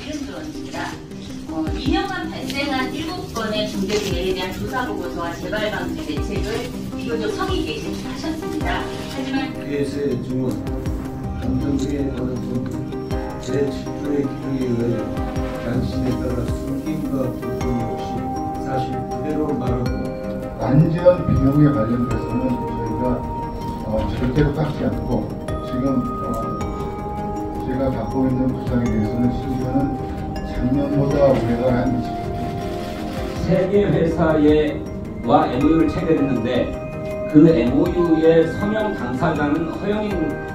이름조원입니다. 2년간 발생한 7건의 중대 재해에 대한 조사 보고서와 재발 방지 대책을 비교적 성의 게시하셨습니다. 하지만 피해자의 증언, 감정 등에 관한 등 제7조의 규정에 의하여 당신에 따라 숨김과 불통이 없이 사실 그대로 말하고 완전 비용에 관련돼서는 저희가 절대로 깎지 않고 지금 제가 갖고 있는 부상에 대해서는 심지어는 작년보다 올해가 한 20%. 세 개 회사와 MOU를 체결했는데 그 MOU의 서명 당사자는 허영인